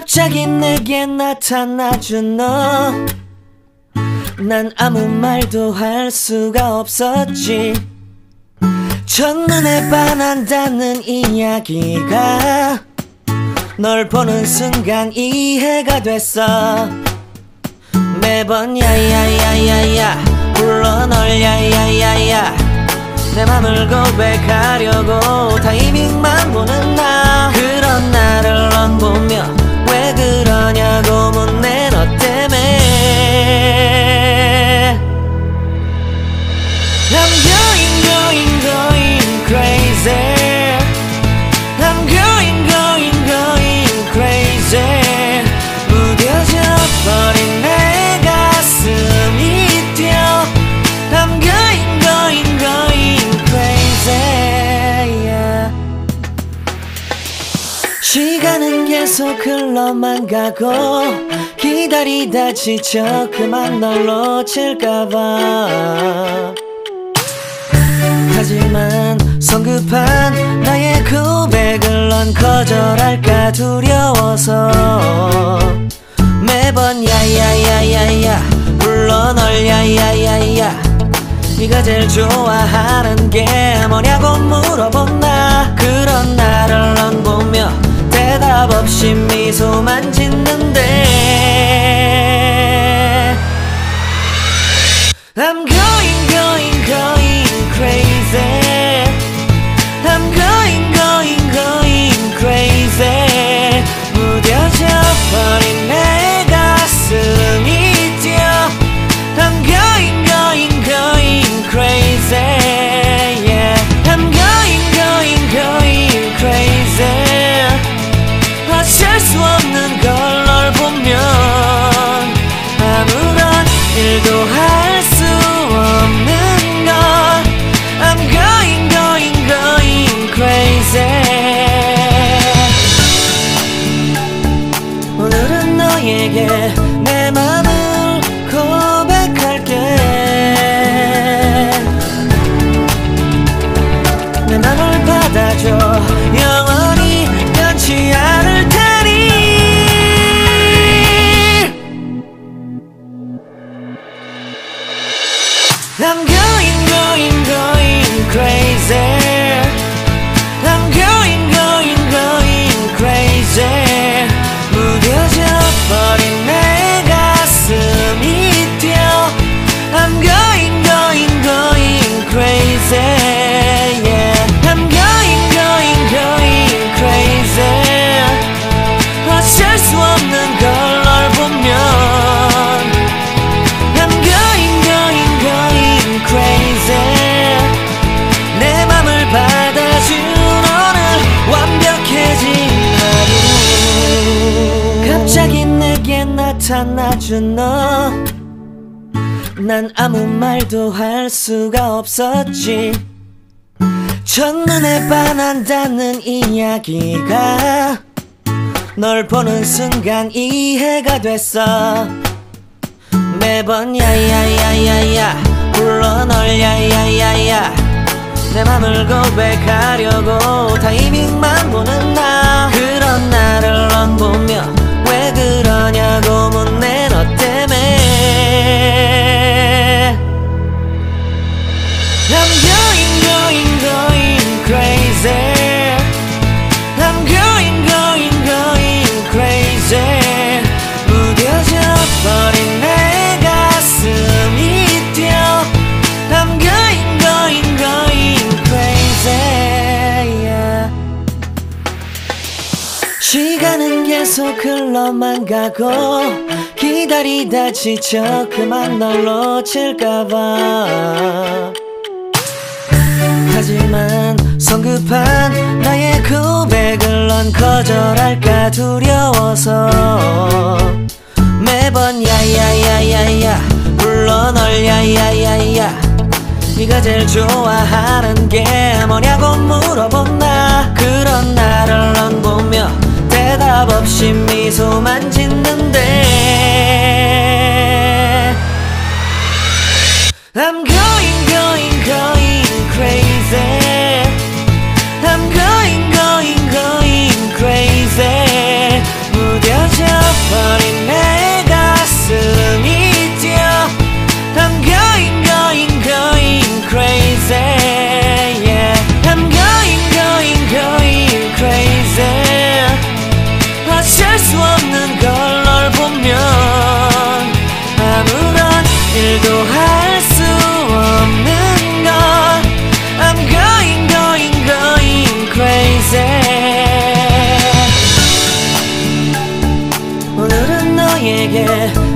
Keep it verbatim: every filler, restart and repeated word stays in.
갑자기 내게 나타나준 너, 난 아무 말도 할 수가 없었지. 첫눈에 반한다는 이야기가 널 보는 순간 이해가 됐어. 매번 야야야야야 불러 널 야야야야, 내 맘을 고백하려고 타이밍만 보는 나. 그런 나를 넌 보며 왜 그러냐고 묻네. 너 때문에 I'm going going going crazy. I'm going going going crazy. 무뎌져 버린 내 가슴이 뛰어. I'm going going going crazy, yeah. 시간은 계속 흘러만 가고 기다리다 지쳐 그만 널 놓칠까봐. 하지만 성급한 나의 고백을 넌 거절할까 두려워서 매번 야야야야야 불러 널 야야야야. 네가 제일 좋아하는 게 뭐냐고 물어본 나. 그런 나를 넌 보며 대답 없이 미소만 짓는데 I'm going going going crazy. I'm going going going crazy. 무뎌져 버린 내 가슴이 뛰어. I'm going going going crazy, yeah. I'm going going going crazy. 어쩔 수 없는 걸 널 보면 아무런 일도 할 수 없는 걸. I'm going going going crazy. 오늘은 너에게 내 맘을 고백할게. 내 맘을 받아줘. 영원히 변치 않을 테니. I'm going going going crazy. I'm going going going crazy. 무뎌져 버린 내 가슴이 뛰어. I'm going going going crazy, yeah. I'm going going going crazy. 어쩔 수 없는 걸 널 보면 I'm going going going crazy. 내 맘을 받아준 오늘 완벽해진 하루. 갑자기 내게 나타나준 너, 난 아무 말도 할 수가 없었지. 첫눈에 반한다는 이야기가 널 보는 순간 이해가 됐어. 매번 야야야야야 불러 널 야야야야, 내 맘을 고백하려고 타이밍만 보는 나. 그런 나를 넌 보며 왜 그러냐고 묻네. 너 때문에 I'm going going going crazy. I'm going going going crazy. 무뎌져 버린 내 가슴이 뛰어. I'm going going going crazy, yeah. 시간은 계속 흘러만 가고 기다리다 지쳐 그만 널 놓칠까봐. 하지만 성급한 나의 고백을 넌 거절할까 두려워서 매번 야야야야야 불러 널 야야야야. 네가 제일 좋아하는 게 뭐냐고 물어본 나. 그런 나를 넌 보며 대답 없이 미소만 짓는데 I'm going going going crazy. I'm going going going crazy. 무뎌져 너에게